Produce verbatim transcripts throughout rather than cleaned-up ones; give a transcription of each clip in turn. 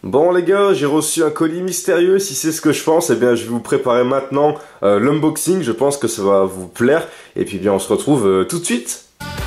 Bon les gars, j'ai reçu un colis mystérieux, si c'est ce que je pense, eh bien je vais vous préparer maintenant euh, l'unboxing, je pense que ça va vous plaire, et puis bien on se retrouve euh, tout de suite.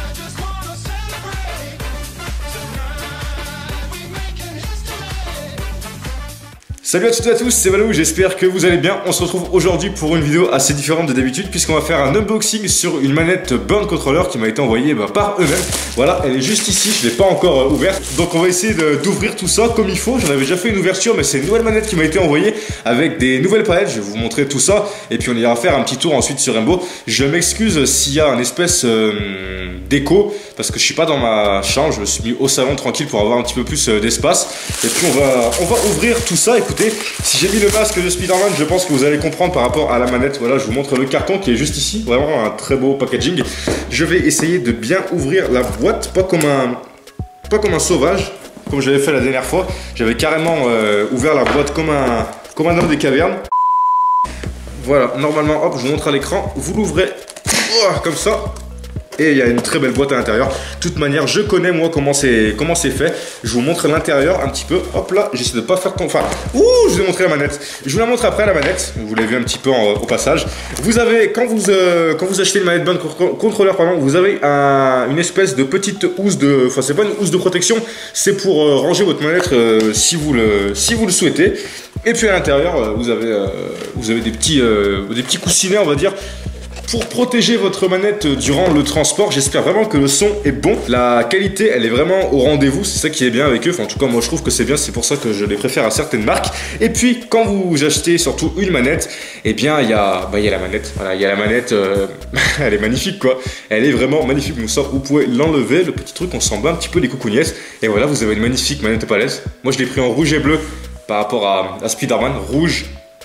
Salut à toutes et à tous, c'est Valou, j'espère que vous allez bien. On se retrouve aujourd'hui pour une vidéo assez différente de d'habitude, puisqu'on va faire un unboxing sur une manette Burn Controller qui m'a été envoyée bah, par eux-mêmes. Voilà, elle est juste ici, je ne l'ai pas encore euh, ouverte. Donc on va essayer d'ouvrir tout ça comme il faut. J'en avais déjà fait une ouverture, mais c'est une nouvelle manette qui m'a été envoyée avec des nouvelles palettes. Je vais vous montrer tout ça, et puis on ira faire un petit tour ensuite sur Rainbow. Je m'excuse s'il y a un espèce euh, d'écho, parce que je suis pas dans ma chambre, je me suis mis au salon tranquille pour avoir un petit peu plus euh, d'espace. Et puis on va, on va ouvrir tout ça. Écoutez, si j'ai mis le masque de Spider-Man, je pense que vous allez comprendre par rapport à la manette. Voilà, je vous montre le carton qui est juste ici. Vraiment un très beau packaging. Je vais essayer de bien ouvrir la boîte, pas comme un, pas comme un sauvage, comme j'avais fait la dernière fois. J'avais carrément euh, ouvert la boîte comme un, comme un homme des cavernes. Voilà, normalement, hop, je vous montre à l'écran. Vous l'ouvrez oh, comme ça. Et il y a une très belle boîte à l'intérieur. De toute manière, je connais moi comment c'est comment c'est fait. Je vous montre l'intérieur un petit peu. Hop là, j'essaie de pas faire ton. Enfin, ouh, je vous ai montré la manette. Je vous la montre après la manette. Vous l'avez vu un petit peu en, au passage. Vous avez quand vous euh, quand vous achetez une manette Burn Controller, pardon, vous avez un, une espèce de petite housse de. Enfin, c'est pas une housse de protection. C'est pour euh, ranger votre manette euh, si vous le si vous le souhaitez. Et puis à l'intérieur, euh, vous avez euh, vous avez des petits euh, des petits coussinets, on va dire, pour protéger votre manette durant le transport. J'espère vraiment que le son est bon. La qualité, elle est vraiment au rendez-vous. C'est ça qui est bien avec eux. Enfin, en tout cas, moi, je trouve que c'est bien. C'est pour ça que je les préfère à certaines marques. Et puis, quand vous achetez surtout une manette, eh bien, il y a, bah, il y a la manette. Voilà, il y a la manette. Euh, elle est magnifique, quoi. Elle est vraiment magnifique. Vous pouvez l'enlever. Le petit truc, on s'en bat un petit peu les coucougnettes. Et voilà, vous avez une magnifique manette palette. Moi, je l'ai pris en rouge et bleu par rapport à, à Spider-Man. Rouge,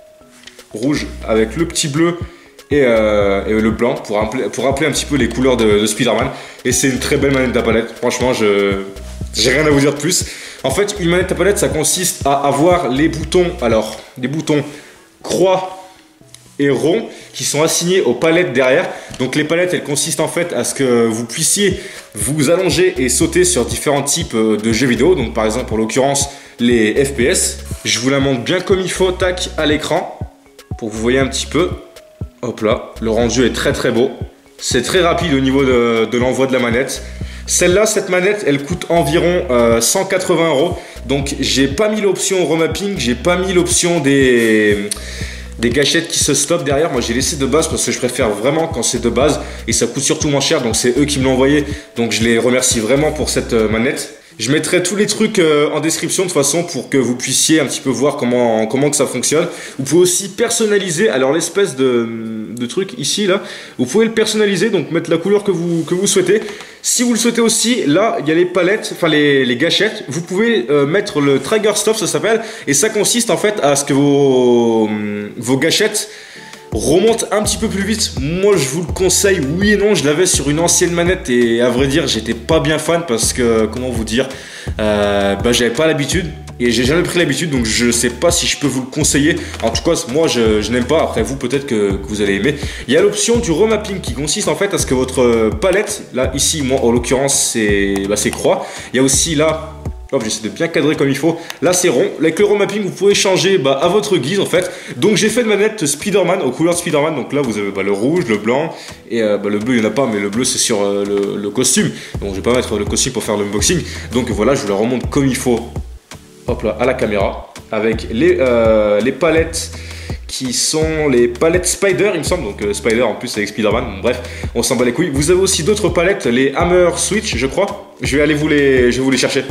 rouge avec le petit bleu. Et, euh, et le blanc pour rappeler, pour rappeler un petit peu les couleurs de, de Spider-Man. Et c'est une très belle manette à palette. Franchement, je j'ai rien à vous dire de plus. En fait, une manette à palette, ça consiste à avoir les boutons, alors les boutons croix et rond qui sont assignés aux palettes derrière. Donc les palettes, elles consistent en fait à ce que vous puissiez vous allonger et sauter sur différents types de jeux vidéo. Donc par exemple, en l'occurrence, les F P S. Je vous la montre bien comme il faut, tac, à l'écran, pour que vous voyez un petit peu. Hop là, le rendu est très très beau. C'est très rapide au niveau de, de l'envoi de la manette. Celle-là, cette manette, elle coûte environ euh, cent quatre-vingts euros. Donc, j'ai pas mis l'option remapping, j'ai pas mis l'option des, des gâchettes qui se stoppent derrière. Moi, j'ai laissé de base parce que je préfère vraiment quand c'est de base. Et ça coûte surtout moins cher, donc c'est eux qui me l'ont envoyé. Donc, je les remercie vraiment pour cette euh, manette. Je mettrai tous les trucs euh, en description de toute façon pour que vous puissiez un petit peu voir comment, comment que ça fonctionne. Vous pouvez aussi personnaliser, alors l'espèce de, de truc ici là, vous pouvez le personnaliser, donc mettre la couleur que vous, que vous souhaitez. Si vous le souhaitez aussi, là il y a les palettes, enfin les, les gâchettes, vous pouvez euh, mettre le trigger stop, ça s'appelle, et ça consiste en fait à ce que vos, vos gâchettes remonte un petit peu plus vite. Moi je vous le conseille, oui et non. Je l'avais sur une ancienne manette et à vrai dire j'étais pas bien fan parce que, comment vous dire, euh, bah j'avais pas l'habitude et j'ai jamais pris l'habitude, donc je sais pas si je peux vous le conseiller. En tout cas moi je, je n'aime pas. Après vous peut-être que, que vous allez aimer. Il y a l'option du remapping qui consiste en fait à ce que votre palette, là ici moi en l'occurrence c'est bah, c'est croix. Il y a aussi là, hop, j'essaie de bien cadrer comme il faut. Là, c'est rond. Avec le remapping, vous pouvez changer bah, à votre guise, en fait. Donc, j'ai fait une manette Spider-Man, aux couleurs de Spider-Man. Donc là, vous avez bah, le rouge, le blanc. Et euh, bah, le bleu, il n'y en a pas, mais le bleu, c'est sur euh, le, le costume. Donc, je vais pas mettre le costume pour faire l'unboxing. Donc, voilà, je vous la remonte comme il faut. Hop là, à la caméra. Avec les, euh, les palettes qui sont les palettes Spider, il me semble. Donc, euh, Spider, en plus, avec Spider-Man. Bon, bref, on s'en bat les couilles. Vous avez aussi d'autres palettes, les Hammer Switch, je crois. Je vais aller vous les, je vais vous les chercher.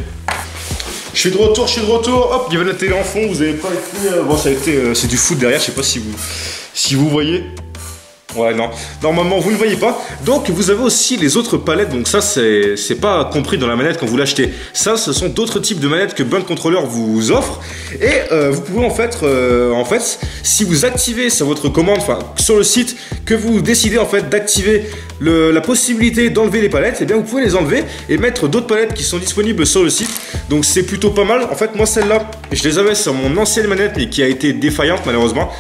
Je suis de retour, je suis de retour. Hop, il y avait la télé en fond. Vous avez pas été. Euh, bon, ça a été. Euh, c'est du foot derrière. Je sais pas si vous, si vous voyez. Ouais, non. Normalement, vous ne voyez pas. Donc, vous avez aussi les autres palettes. Donc, ça, c'est c'est pas compris dans la manette quand vous l'achetez. Ça, ce sont d'autres types de manettes que Burn Controller vous offre. Et euh, vous pouvez en fait, euh, en fait, si vous activez sur votre commande, enfin, sur le site, que vous décidez en fait d'activer la possibilité d'enlever les palettes, et eh bien, vous pouvez les enlever et mettre d'autres palettes qui sont disponibles sur le site. Donc, c'est plutôt pas mal. En fait, moi, celle-là, je les avais sur mon ancienne manette, mais qui a été défaillante malheureusement.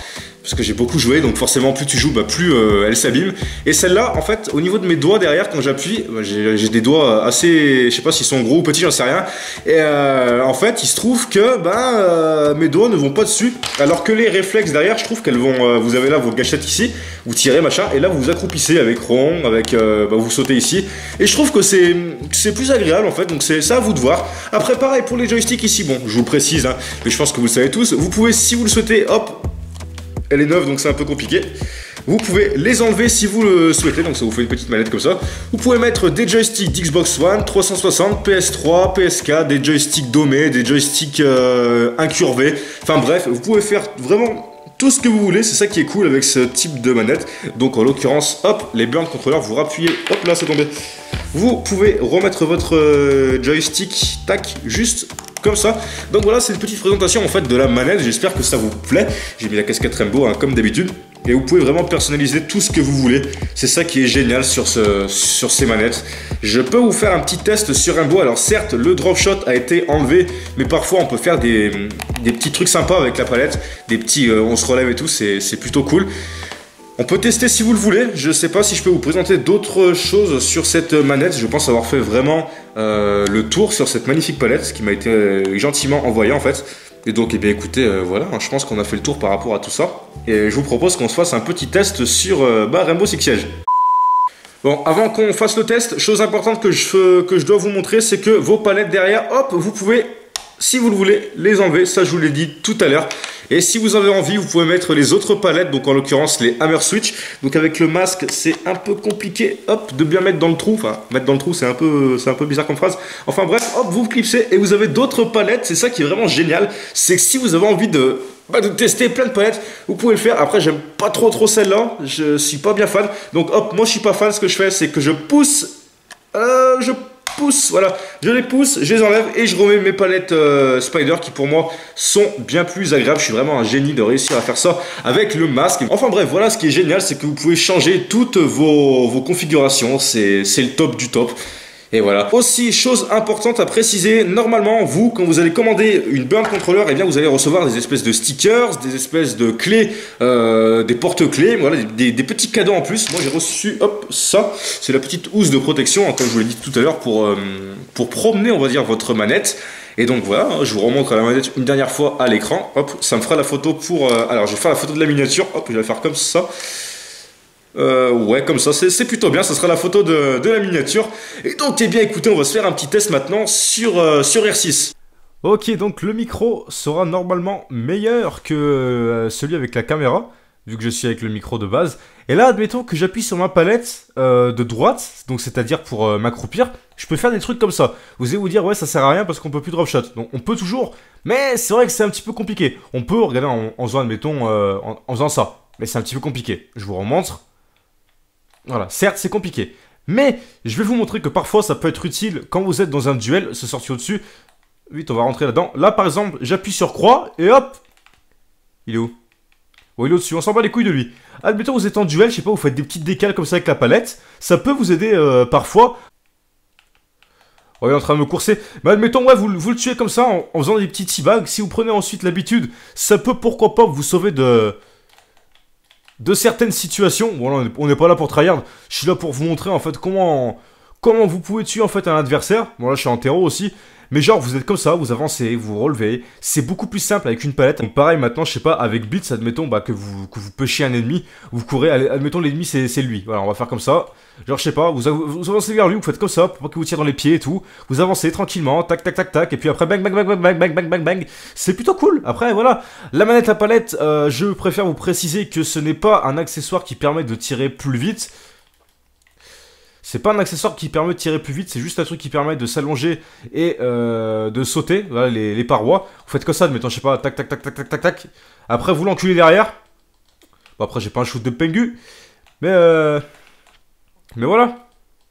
parce que j'ai beaucoup joué, donc forcément plus tu joues, bah, plus euh, elle s'abîme. Et celle-là, en fait, au niveau de mes doigts derrière, quand j'appuie, bah, j'ai des doigts assez, je sais pas s'ils sont gros ou petits, j'en sais rien. Et euh, en fait, il se trouve que bah, euh, mes doigts ne vont pas dessus, alors que les réflexes derrière, je trouve qu'elles vont, euh, vous avez là vos gâchettes ici, vous tirez machin, et là vous vous accroupissez avec rond, avec, euh, bah, vous sautez ici. Et je trouve que c'est c'est plus agréable en fait, donc c'est à vous de voir. Après pareil pour les joysticks ici, bon, je vous le précise, hein, mais je pense que vous le savez tous, vous pouvez, si vous le souhaitez, hop, elle est neuve donc c'est un peu compliqué. Vous pouvez les enlever si vous le souhaitez, donc ça vous fait une petite manette comme ça. Vous pouvez mettre des joysticks d'Xbox One, trois cent soixante, P S trois, P S quatre, des joysticks domés, des joysticks euh, incurvés. Enfin bref, vous pouvez faire vraiment tout ce que vous voulez, c'est ça qui est cool avec ce type de manette. Donc en l'occurrence, hop, les burn controllers, vous rappuyez, hop là c'est tombé. Vous pouvez remettre votre euh, joystick, tac, juste comme ça. Donc voilà, c'est une petite présentation en fait de la manette, j'espère que ça vous plaît. J'ai mis la casquette Rainbow hein, comme d'habitude. Et vous pouvez vraiment personnaliser tout ce que vous voulez. C'est ça qui est génial sur, ce, sur ces manettes. Je peux vous faire un petit test sur Rainbow. Alors certes, le drop shot a été enlevé, mais parfois on peut faire des, des petits trucs sympas avec la palette. Des petits, euh, on se relève et tout, c'est plutôt cool. On peut tester si vous le voulez. Je ne sais pas si je peux vous présenter d'autres choses sur cette manette. Je pense avoir fait vraiment euh, le tour sur cette magnifique palette qui m'a été euh, gentiment envoyée en fait. Et donc, eh bien, écoutez, euh, voilà, je pense qu'on a fait le tour par rapport à tout ça. Et je vous propose qu'on se fasse un petit test sur euh, bah, Rainbow Six Siege. Bon, avant qu'on fasse le test, chose importante que je, que je dois vous montrer, c'est que vos palettes derrière, hop, vous pouvez, si vous le voulez, les enlever. Ça, je vous l'ai dit tout à l'heure. Et si vous avez envie, vous pouvez mettre les autres palettes, donc en l'occurrence les Hammer Switch. Donc avec le masque, c'est un peu compliqué, hop, de bien mettre dans le trou. Enfin, mettre dans le trou, c'est un peu, c'est un peu bizarre comme phrase. Enfin bref, hop, vous clipsez et vous avez d'autres palettes. C'est ça qui est vraiment génial. C'est que si vous avez envie de, bah, de tester plein de palettes, vous pouvez le faire. Après, j'aime pas trop trop celle-là. Je suis pas bien fan. Donc hop, moi je suis pas fan. Ce que je fais, c'est que je pousse, euh, je pousse, voilà, je les pousse, je les enlève et je remets mes palettes euh, Spider qui pour moi sont bien plus agréables. Je suis vraiment un génie de réussir à faire ça avec le masque. Enfin bref, voilà, ce qui est génial, c'est que vous pouvez changer toutes vos, vos configurations, c'est le top du top. Et voilà. Aussi, chose importante à préciser, normalement, vous, quand vous allez commander une burn controller, eh bien, vous allez recevoir des espèces de stickers, des espèces de clés, euh, des porte-clés, voilà, des, des, des petits cadeaux en plus. Moi, j'ai reçu, hop, ça. C'est la petite housse de protection, hein, comme je vous l'ai dit tout à l'heure, pour, euh, pour promener, on va dire, votre manette. Et donc voilà, hein, je vous remontre la manette une dernière fois à l'écran. Hop, ça me fera la photo pour... Euh, alors, je vais faire la photo de la miniature. Hop, je vais la faire comme ça. Euh, ouais, comme ça, c'est plutôt bien, ça sera la photo de, de la miniature. Et donc, eh bien, écoutez, on va se faire un petit test maintenant sur, euh, sur R six. Ok, donc le micro sera normalement meilleur que euh, celui avec la caméra, vu que je suis avec le micro de base. Et là, admettons que j'appuie sur ma palette euh, de droite, donc c'est-à-dire pour euh, m'accroupir, je peux faire des trucs comme ça. Vous allez vous dire, ouais, ça sert à rien parce qu'on peut plus drop shot. Donc on peut toujours, mais c'est vrai que c'est un petit peu compliqué. On peut, regardez, en, en faisant, admettons, euh, en, en faisant ça, mais c'est un petit peu compliqué. Je vous remontre. Voilà, certes c'est compliqué, mais je vais vous montrer que parfois ça peut être utile quand vous êtes dans un duel, se sortir au-dessus. Vite, on va rentrer là-dedans. Là par exemple, j'appuie sur croix et hop. Il est où? Oh, il est au-dessus, on s'en bat les couilles de lui. Admettons vous êtes en duel, je sais pas, vous faites des petites décales comme ça avec la palette. Ça peut vous aider euh, parfois. Oh, il est en train de me courser. Mais admettons, ouais, vous, vous le tuez comme ça en, en faisant des petits teabags. Si vous prenez ensuite l'habitude, ça peut pourquoi pas vous sauver de... de certaines situations. Bon, là, on n'est pas là pour tryhard. Je suis là pour vous montrer en fait comment comment vous pouvez tuer en fait un adversaire. Bon, là je suis en terreau aussi. Mais genre vous êtes comme ça, vous avancez, vous relevez. C'est beaucoup plus simple avec une palette. Donc pareil maintenant, je sais pas, avec Blitz, admettons bah, que vous que vous pêchez un ennemi, vous courez, admettons l'ennemi c'est lui. Voilà, on va faire comme ça. Genre je sais pas, vous, vous avancez vers lui, vous faites comme ça pour pas qu'il vous tire dans les pieds et tout. Vous avancez tranquillement, tac tac tac tac, et puis après bang bang bang bang bang bang bang bang bang. C'est plutôt cool. Après voilà, la manette à palette, euh, je préfère vous préciser que ce n'est pas un accessoire qui permet de tirer plus vite. C'est pas un accessoire qui permet de tirer plus vite, c'est juste un truc qui permet de s'allonger et euh, de sauter, voilà, les, les parois. Vous faites comme ça, admettons, je sais pas, tac, tac, tac, tac, tac, tac, tac. Après, vous l'enculez derrière. Bon, après, j'ai pas un shoot de pengu. Mais, euh... Mais voilà.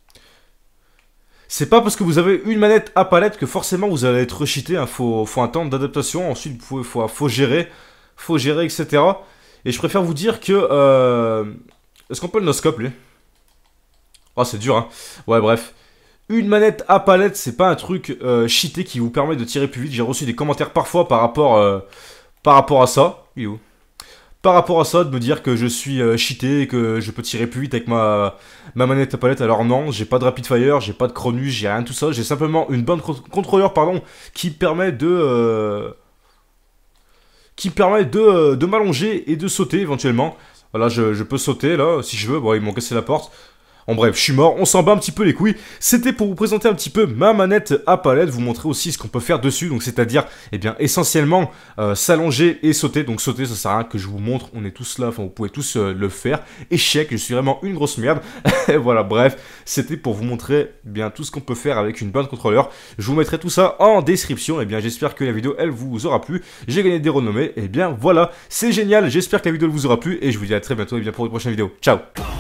C'est pas parce que vous avez une manette à palette que forcément vous allez être cheaté. Hein. Faut, faut un temps d'adaptation, ensuite, vous pouvez, faut, faut gérer, faut gérer, et cetera. Et je préfère vous dire que... Euh... Est-ce qu'on peut le no-scope, lui? Oh, c'est dur, hein. Ouais, bref. Une manette à palette, c'est pas un truc euh, cheaté qui vous permet de tirer plus vite. J'ai reçu des commentaires parfois par rapport, euh, par rapport à ça. Il est où? par rapport à ça, de me dire que je suis euh, cheaté, que je peux tirer plus vite avec ma, ma manette à palette. Alors non, j'ai pas de rapid fire, j'ai pas de chronus, j'ai rien de tout ça. J'ai simplement une bande contrôleur, pardon, qui permet de... Euh, qui permet de, euh, de m'allonger et de sauter éventuellement. Voilà, je, je peux sauter là, si je veux. Bon, ils m'ont cassé la porte. En bref, je suis mort, on s'en bat un petit peu les couilles. C'était pour vous présenter un petit peu ma manette à palette, vous montrer aussi ce qu'on peut faire dessus, donc c'est-à-dire, eh bien, essentiellement, euh, s'allonger et sauter. Donc sauter, ça sert à rien que je vous montre, on est tous là, enfin, vous pouvez tous euh, le faire. Échec, je suis vraiment une grosse merde. Voilà, bref, c'était pour vous montrer, eh bien, tout ce qu'on peut faire avec une bande contrôleur. Je vous mettrai tout ça en description, et eh bien, j'espère que la vidéo, elle vous aura plu. J'ai gagné des renommées, et eh bien, voilà, c'est génial, j'espère que la vidéo elle vous aura plu, et je vous dis à très bientôt, et bien, pour une prochaine vidéo. Ciao!